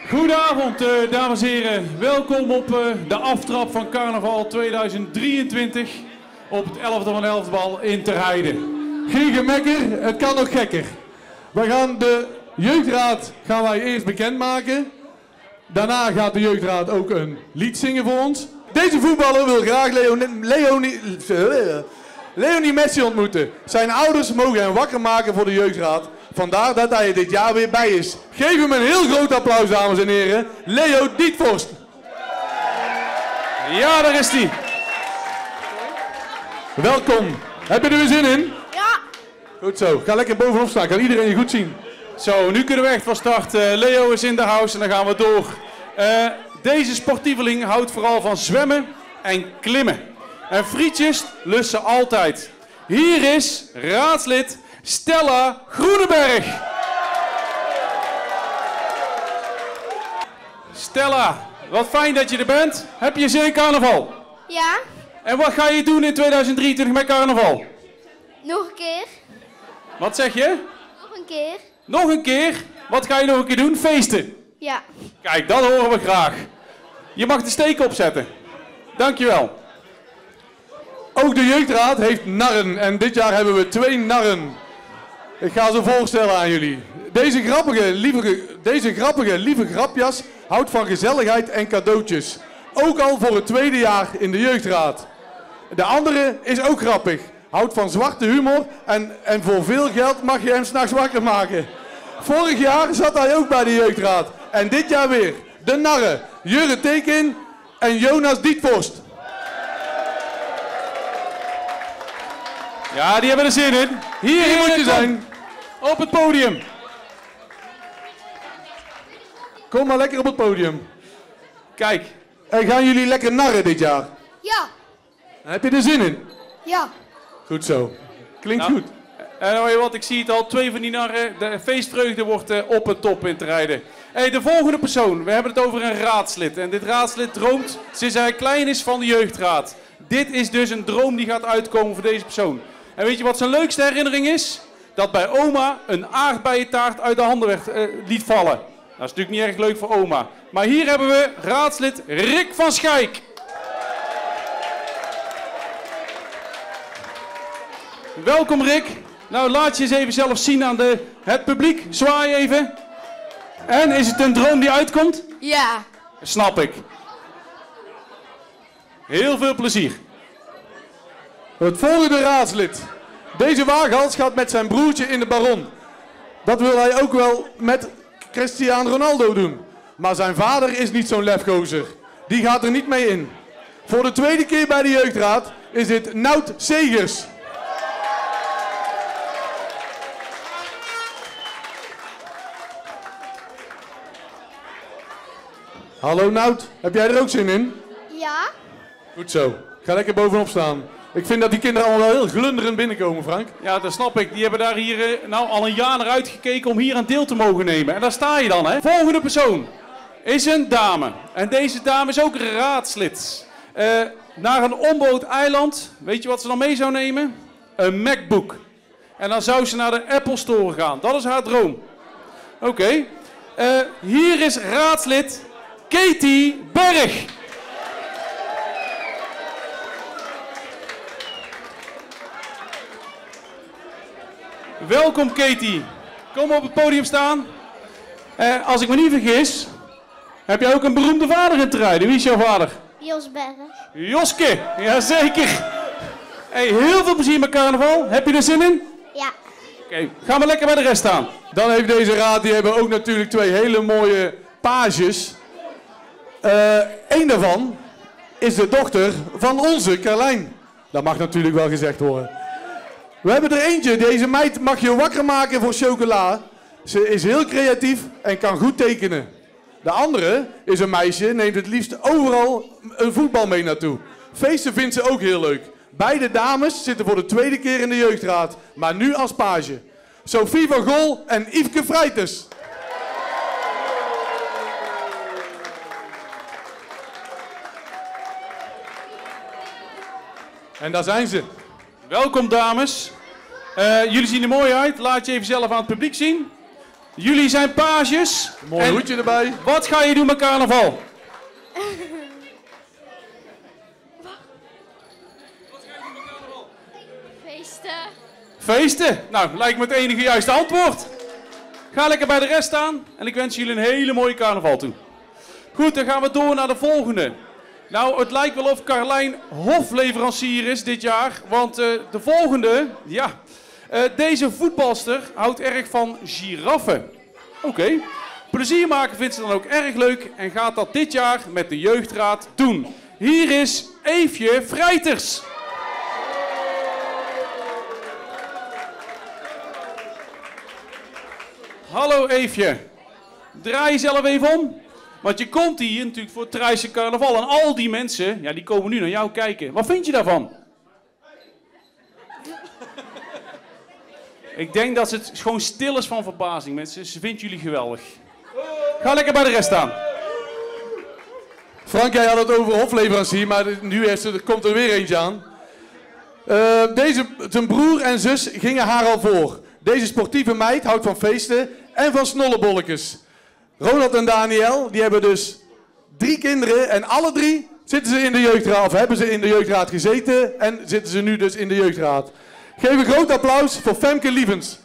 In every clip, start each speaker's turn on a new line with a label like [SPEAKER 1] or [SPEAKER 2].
[SPEAKER 1] Goedenavond, dames en heren. Welkom op de aftrap van Carnaval 2023 op het 11e van Elfbal in Terheide.
[SPEAKER 2] Geen gemekker, het kan nog gekker. We gaan de jeugdraad eerst bekendmaken. Daarna gaat de jeugdraad ook een lied zingen voor ons. Deze voetballer wil graag Leonie Messi ontmoeten. Zijn ouders mogen hem wakker maken voor de jeugdraad. Vandaar dat hij er dit jaar weer bij is. Geef hem een heel groot applaus, dames en heren. Leo Dietvorst.
[SPEAKER 1] Ja, daar is hij.
[SPEAKER 2] Welkom. Heb je er weer zin in?
[SPEAKER 3] Ja.
[SPEAKER 2] Goed zo. Ga lekker bovenop staan. Kan iedereen je goed zien.
[SPEAKER 1] Zo, nu kunnen we echt van start. Leo is in de house en dan gaan we door. Deze sportieveling houdt vooral van zwemmen en klimmen. En frietjes lussen altijd. Hier is raadslid Stella Groeneberg. Stella, wat fijn dat je er bent. Heb je zin in carnaval?
[SPEAKER 3] Ja.
[SPEAKER 1] En wat ga je doen in 2023 met carnaval?
[SPEAKER 3] Nog een keer.
[SPEAKER 1] Wat zeg je?
[SPEAKER 3] Nog een keer.
[SPEAKER 1] Nog een keer? Wat ga je nog een keer doen? Feesten?
[SPEAKER 3] Ja.
[SPEAKER 1] Kijk, dat horen we graag. Je mag de steek opzetten. Dankjewel.
[SPEAKER 2] Ook de jeugdraad heeft narren. En dit jaar hebben we 2 narren. Ik ga ze voorstellen aan jullie. Deze grappige, lieve grapjas houdt van gezelligheid en cadeautjes. Ook al voor het 2e jaar in de jeugdraad. De andere is ook grappig. Houdt van zwarte humor en voor veel geld mag je hem 's nachts wakker maken. Vorig jaar zat hij ook bij de jeugdraad. En dit jaar weer. De narren. Jurre Tekin en Jonas Dietvorst.
[SPEAKER 1] Ja, die hebben er zin in.
[SPEAKER 2] Hier moet je zijn.
[SPEAKER 1] Op het podium.
[SPEAKER 2] Kom maar lekker op het podium.
[SPEAKER 1] Kijk.
[SPEAKER 2] En gaan jullie lekker narren dit jaar?
[SPEAKER 3] Ja.
[SPEAKER 2] Heb je er zin in?
[SPEAKER 3] Ja.
[SPEAKER 2] Goed zo. Klinkt
[SPEAKER 1] Nou,
[SPEAKER 2] goed.
[SPEAKER 1] En weet je wat, ik zie het al. 2 van die narren. De feestvreugde wordt op en top in te rijden. Hey, de volgende persoon. We hebben het over een raadslid. En dit raadslid droomt sinds hij klein is van de jeugdraad. Dit is dus een droom die gaat uitkomen voor deze persoon. En weet je wat zijn leukste herinnering is? Dat bij oma een aardbeientaart uit de handen liet vallen. Dat is natuurlijk niet erg leuk voor oma. Maar hier hebben we raadslid Rick van Schaik. Welkom Rick. Nou, laat je eens even zelf zien aan het publiek. Zwaai even. En is het een droom die uitkomt?
[SPEAKER 3] Ja.
[SPEAKER 1] Snap ik. Heel veel plezier.
[SPEAKER 2] Het volgende raadslid. Deze waaghals gaat met zijn broertje in de Baron. Dat wil hij ook wel met Cristiano Ronaldo doen. Maar zijn vader is niet zo'n lefgozer. Die gaat er niet mee in. Voor de 2e keer bij de jeugdraad is dit Nout Segers. Hallo Nout, heb jij er ook zin in?
[SPEAKER 3] Ja.
[SPEAKER 2] Goed zo. Ga lekker bovenop staan. Ik vind dat die kinderen allemaal wel heel glunderend binnenkomen, Frank.
[SPEAKER 1] Ja, dat snap ik. Die hebben daar hier nou al een jaar naar uitgekeken om hier aan deel te mogen nemen. En daar sta je dan, hè. Volgende persoon is een dame. En deze dame is ook raadslid. Naar een onbewoond eiland. Weet je wat ze dan mee zou nemen? Een MacBook. En dan zou ze naar de Apple Store gaan. Dat is haar droom. Oké. Hier is raadslid Katie Berg. Welkom Katie. Kom op het podium staan. Als ik me niet vergis, heb jij ook een beroemde vader in te rijden. Wie is jouw vader?
[SPEAKER 3] Jos Berg.
[SPEAKER 1] Joske, jazeker. Hey, heel veel plezier met carnaval. Heb je er zin in?
[SPEAKER 3] Ja.
[SPEAKER 1] Oké, gaan we lekker bij de rest staan.
[SPEAKER 2] Dan heeft deze raad, die hebben ook natuurlijk 2 hele mooie pages. Eén daarvan is de dochter van onze Carlijn. Dat mag natuurlijk wel gezegd worden. We hebben er eentje, deze meid mag je wakker maken voor chocola. Ze is heel creatief en kan goed tekenen. De andere is een meisje, neemt het liefst overal een voetbal mee naartoe. Feesten vindt ze ook heel leuk. Beide dames zitten voor de 2e keer in de jeugdraad, maar nu als page. Sophie van Gol en Yveske Vrijtes. En daar zijn ze.
[SPEAKER 1] Welkom dames. Jullie zien er mooi uit. Laat je even zelf aan het publiek zien. Jullie zijn pages.
[SPEAKER 2] Mooi
[SPEAKER 1] En
[SPEAKER 2] hoedje erbij.
[SPEAKER 1] wat ga je doen met carnaval?
[SPEAKER 3] Feesten.
[SPEAKER 1] Feesten? Nou, lijkt me het enige juiste antwoord. Ga lekker bij de rest staan en ik wens jullie een hele mooie carnaval toe. Goed, dan gaan we door naar de volgende. Nou, het lijkt wel of Carlijn hofleverancier is dit jaar, want de volgende, ja, deze voetbalster houdt erg van giraffen. Oké. Plezier maken vindt ze dan ook erg leuk en gaat dat dit jaar met de jeugdraad doen. Hier is Eefje Vrijters. Hallo Eefje. Draai jezelf even om. Want je komt hier natuurlijk voor het Trijse carnaval. En al die mensen, ja, die komen nu naar jou kijken. Wat vind je daarvan? Ik denk dat het gewoon stil is van verbazing, mensen. Ze vindt jullie geweldig. Ga lekker bij de rest staan.
[SPEAKER 2] Frank, jij had het over hofleverancier, maar nu komt er weer eentje aan. Zijn broer en zus gingen haar al voor. Deze sportieve meid houdt van feesten en van snollebolletjes. Ronald en Daniel, die hebben dus 3 kinderen en alle 3 zitten ze in de jeugdraad, of hebben ze in de jeugdraad gezeten en zitten ze nu dus in de jeugdraad. Geef een groot applaus voor Femke Lievens.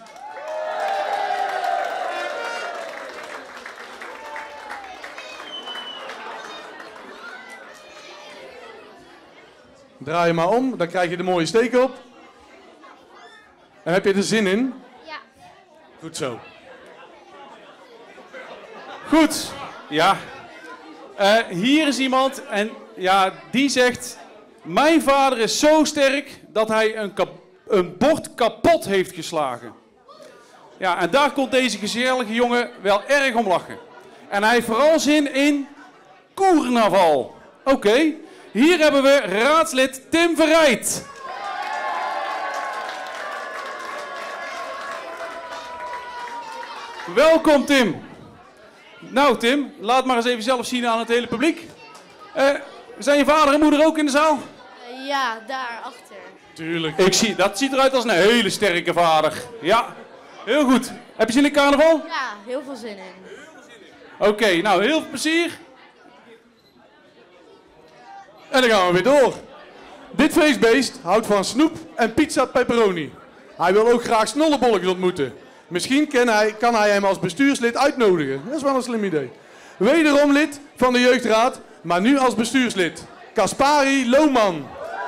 [SPEAKER 2] Draai je maar om, dan krijg je de mooie steek op. En heb je er zin in?
[SPEAKER 3] Ja.
[SPEAKER 2] Goed zo.
[SPEAKER 1] Goed, ja. Hier is iemand en ja, die zegt... Mijn vader is zo sterk dat hij een bord kapot heeft geslagen. Ja, en daar komt deze gezellige jongen wel erg om lachen. En hij heeft vooral zin in carnaval. Oké, hier hebben we raadslid Tim Verrijd. Welkom Tim. Nou Tim, laat maar eens even zelf zien aan het hele publiek. Zijn je vader en moeder ook in de zaal?
[SPEAKER 3] Ja, daar achter.
[SPEAKER 2] Tuurlijk.
[SPEAKER 1] Dat ziet eruit als een hele sterke vader. Ja, heel goed. Heb je zin in carnaval?
[SPEAKER 3] Ja, heel veel zin in.
[SPEAKER 1] Oké, nou heel veel plezier.
[SPEAKER 2] En dan gaan we weer door. Dit feestbeest houdt van snoep en pizza pepperoni. Hij wil ook graag snollebolletjes ontmoeten. Misschien kan hij hem als bestuurslid uitnodigen. Dat is wel een slim idee. Wederom lid van de jeugdraad, maar nu als bestuurslid. Kaspari Lohman.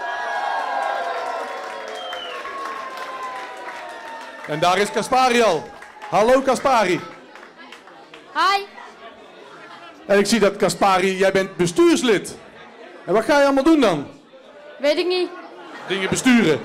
[SPEAKER 2] En daar is Kaspari al. Hallo Kaspari.
[SPEAKER 3] Hi.
[SPEAKER 2] En ik zie dat Kaspari, jij bent bestuurslid. En wat ga je allemaal doen dan?
[SPEAKER 3] Weet ik niet.
[SPEAKER 2] Dingen besturen.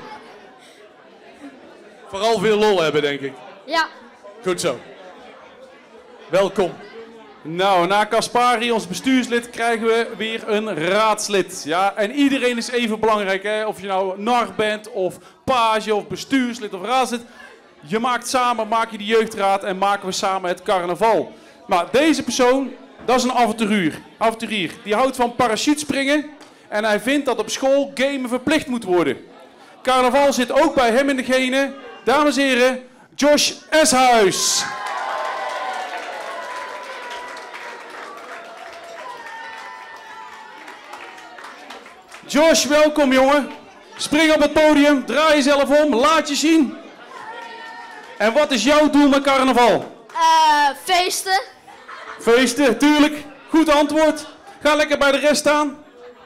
[SPEAKER 2] Vooral veel lol hebben, denk ik.
[SPEAKER 3] Ja.
[SPEAKER 2] Goed zo. Welkom.
[SPEAKER 1] Nou, na Kaspari, ons bestuurslid, krijgen we weer een raadslid. Ja, en iedereen is even belangrijk, hè? Of je nou nar bent, of page, of bestuurslid, of raadslid. Je maakt samen, maak je de jeugdraad en maken we samen het carnaval. Maar deze persoon, dat is een avonturier. Die houdt van parachutespringen en hij vindt dat op school gamen verplicht moet worden. Carnaval zit ook bij hem in de genen. Dames en heren, Josh Eshuis. Josh, welkom jongen. Spring op het podium, draai jezelf om, laat je zien. En wat is jouw doel met carnaval?
[SPEAKER 3] Feesten.
[SPEAKER 1] Feesten, tuurlijk. Goed antwoord. Ga lekker bij de rest staan.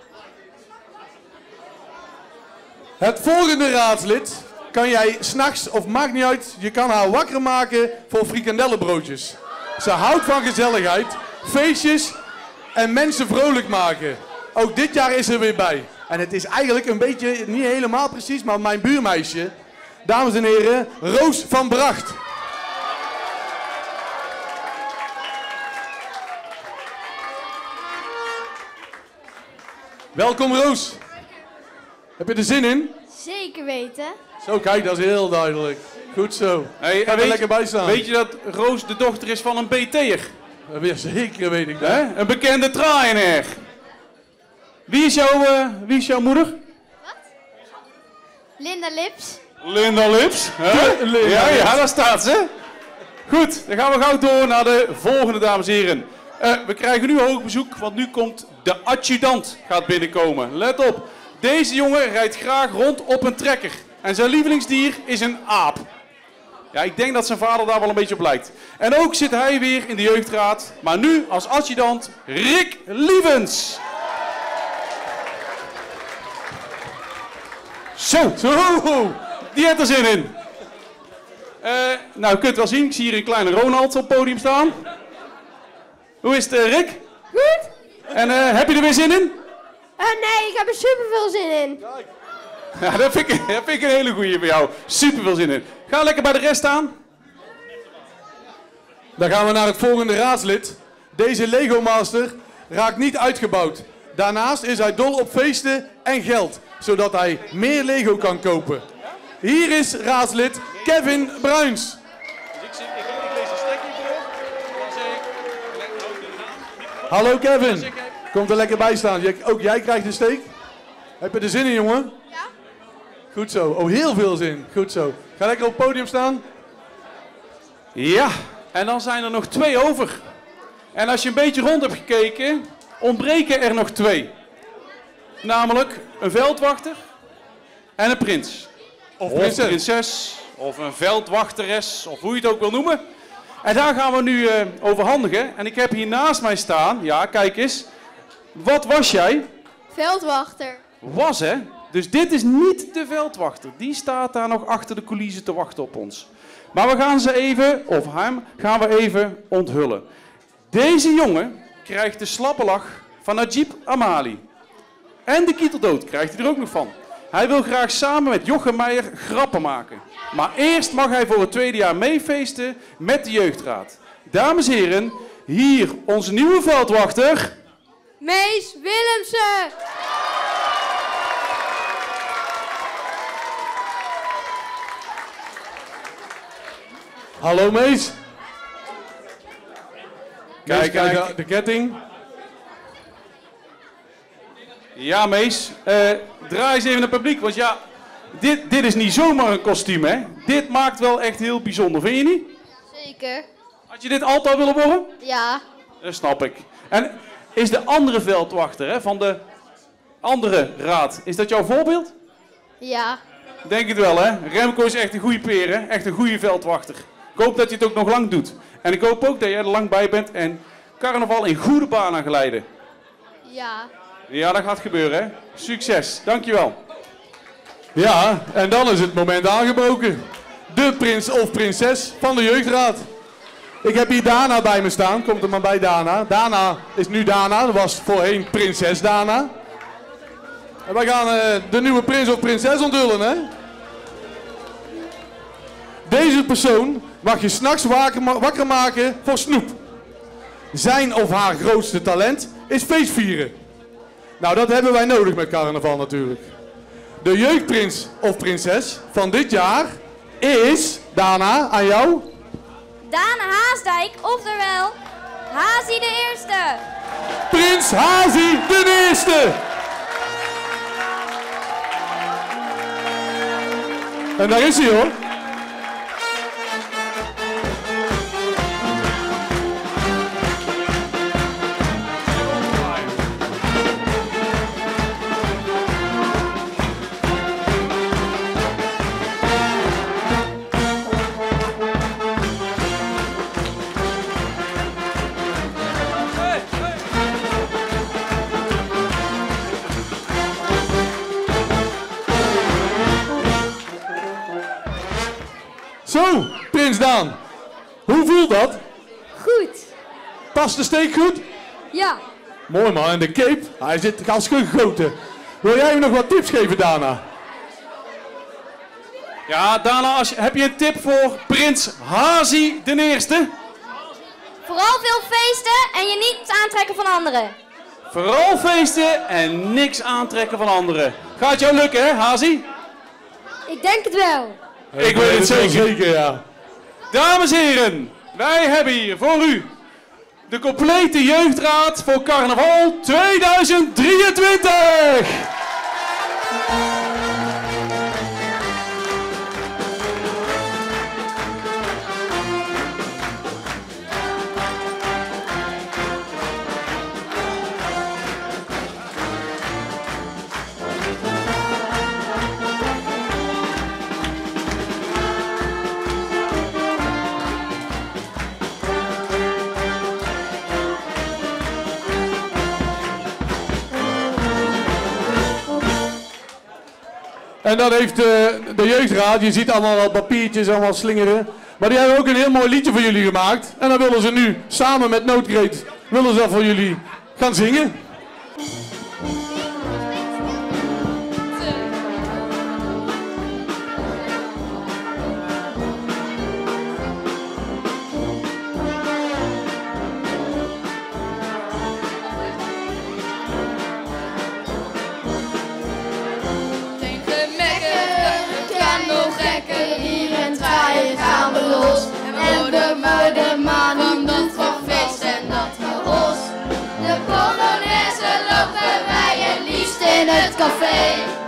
[SPEAKER 2] Het volgende raadslid kan jij 's nachts, of maakt niet uit, je kan haar wakker maken voor frikandellenbroodjes. Ze houdt van gezelligheid, feestjes en mensen vrolijk maken. Ook dit jaar is er weer bij. En het is eigenlijk een beetje, niet helemaal precies, maar mijn buurmeisje. Dames en heren, Roos van Bracht. Welkom Roos. Heb je er zin in?
[SPEAKER 3] Zeker weten.
[SPEAKER 2] Zo, kijk, dat is heel duidelijk. Goed zo.
[SPEAKER 1] Hey,
[SPEAKER 2] Ga er lekker bij staan.
[SPEAKER 1] Weet je dat Roos de dochter is van een BT'er?
[SPEAKER 2] Ja, zeker weet ik dat.
[SPEAKER 1] Hè? Een bekende trainer. Wie is jouw moeder?
[SPEAKER 3] Linda Lips.
[SPEAKER 1] Linda Lips. Hè?
[SPEAKER 2] Linda
[SPEAKER 1] Ja,
[SPEAKER 2] Lips.
[SPEAKER 1] ja, daar staat ze. Goed, dan gaan we gauw door naar de volgende, dames en heren. We krijgen nu hoog bezoek, want nu komt de adjudant gaat binnenkomen. Let op, deze jongen rijdt graag rond op een trekker. En zijn lievelingsdier is een aap. Ja, ik denk dat zijn vader daar wel een beetje op lijkt. En ook zit hij weer in de jeugdraad, maar nu als adjudant Rick Lievens. Zo, die heeft er zin in. Nou, je kunt wel zien, ik zie hier een kleine Ronald op het podium staan. Hoe is het, Rick?
[SPEAKER 3] Goed?
[SPEAKER 1] En heb je er weer zin in?
[SPEAKER 3] Nee, ik heb er super veel zin in.
[SPEAKER 1] Ja, dat vind ik een hele goeie voor jou. Super veel zin in. Ga lekker bij de rest staan.
[SPEAKER 2] Dan gaan we naar het volgende raadslid. Deze Lego Master raakt niet uitgebouwd. Daarnaast is hij dol op feesten en geld, zodat hij meer Lego kan kopen. Hier is raadslid Kevin Bruins.
[SPEAKER 1] Dus ik lees een stekje voor. Dan zeg ik...
[SPEAKER 2] Hallo Kevin. Kom er lekker bij staan. Ook jij krijgt een steek. Heb je er zin in, jongen?
[SPEAKER 3] Ja.
[SPEAKER 2] Goed zo. Oh, heel veel zin. Goed zo. Ga lekker op het podium staan.
[SPEAKER 1] Ja, en dan zijn er nog 2 over. En als je een beetje rond hebt gekeken, ontbreken er nog 2. Namelijk een veldwachter en een prins. Of prinses, of een veldwachteres, of hoe je het ook wil noemen. En daar gaan we nu overhandigen. En ik heb hier naast mij staan, ja kijk eens. Wat was jij?
[SPEAKER 3] Veldwachter.
[SPEAKER 1] Was hè? Dus dit is niet de veldwachter. Die staat daar nog achter de coulissen te wachten op ons. Maar we gaan ze even, of hem, gaan we even onthullen. Deze jongen krijgt de slappe lach van Najib Amali. En de kieteldood krijgt hij er ook nog van. Hij wil graag samen met Jochem Meijer grappen maken. Maar eerst mag hij voor het 2e jaar meefeesten met de jeugdraad. Dames en heren, hier onze nieuwe veldwachter...
[SPEAKER 3] Mees Willemsen.
[SPEAKER 2] Hallo Mees.
[SPEAKER 1] Kijk,
[SPEAKER 2] Kijk, de ketting.
[SPEAKER 1] Ja, Mees. Draai eens even naar het publiek, want ja, dit is niet zomaar een kostuum, hè. Dit maakt wel echt heel bijzonder, vind je niet?
[SPEAKER 3] Zeker.
[SPEAKER 1] Had je dit altijd willen worden?
[SPEAKER 3] Ja.
[SPEAKER 1] Dat snap ik. En is de andere veldwachter, hè, van de andere raad, is dat jouw voorbeeld?
[SPEAKER 3] Ja.
[SPEAKER 1] Denk het wel, hè. Remco is echt een goede peer, hè. Echt een goede veldwachter. Ik hoop dat je het ook nog lang doet. En ik hoop ook dat jij er lang bij bent en carnaval in goede banen geleiden.
[SPEAKER 3] Ja.
[SPEAKER 1] Ja, dat gaat gebeuren, hè. Succes. Dankjewel.
[SPEAKER 2] Ja, en dan is het moment aangebroken. De prins of prinses van de jeugdraad. Ik heb hier Dana bij me staan. Komt er maar bij Dana. Dana is nu Dana. Dat was voorheen prinses Dana. En wij gaan de nieuwe prins of prinses onthullen, hè. Deze persoon mag je 's nachts wakker maken voor snoep. Zijn of haar grootste talent is feestvieren. Nou, dat hebben wij nodig met carnaval natuurlijk. De jeugdprins of prinses van dit jaar is, Dana, aan jou.
[SPEAKER 4] Daan Haasdijk, oftewel Hazie de Eerste.
[SPEAKER 2] Prins Hazie de Eerste. En daar is hij hoor. Zo, prins Daan. Hoe voelt dat?
[SPEAKER 3] Goed.
[SPEAKER 2] Past de steek goed?
[SPEAKER 3] Ja.
[SPEAKER 2] Mooi man, en de cape, hij zit als gegoten. Wil jij hem nog wat tips geven, Dana?
[SPEAKER 1] Ja, Dana, heb je een tip voor prins Hazie de Eerste?
[SPEAKER 4] Vooral veel feesten en je niet aantrekken van anderen.
[SPEAKER 1] Vooral feesten en niks aantrekken van anderen. Gaat jou lukken, hè, Hazie?
[SPEAKER 3] Ik denk het wel.
[SPEAKER 1] Ik weet het
[SPEAKER 2] wel
[SPEAKER 1] zeker.
[SPEAKER 2] ja.
[SPEAKER 1] Dames en heren, wij hebben hier voor u de complete jeugdraad voor carnaval 2023.
[SPEAKER 2] En dat heeft de jeugdraad, je ziet allemaal wat papiertjes, allemaal slingeren. Maar die hebben ook een heel mooi liedje voor jullie gemaakt. En dan willen ze nu, samen met Noodkreet, willen ze dat voor jullie gaan zingen.
[SPEAKER 3] Gaan we los en worden maar de maan die doet van feest en dat geros. De Polonaise lopen wij het liefst in het café.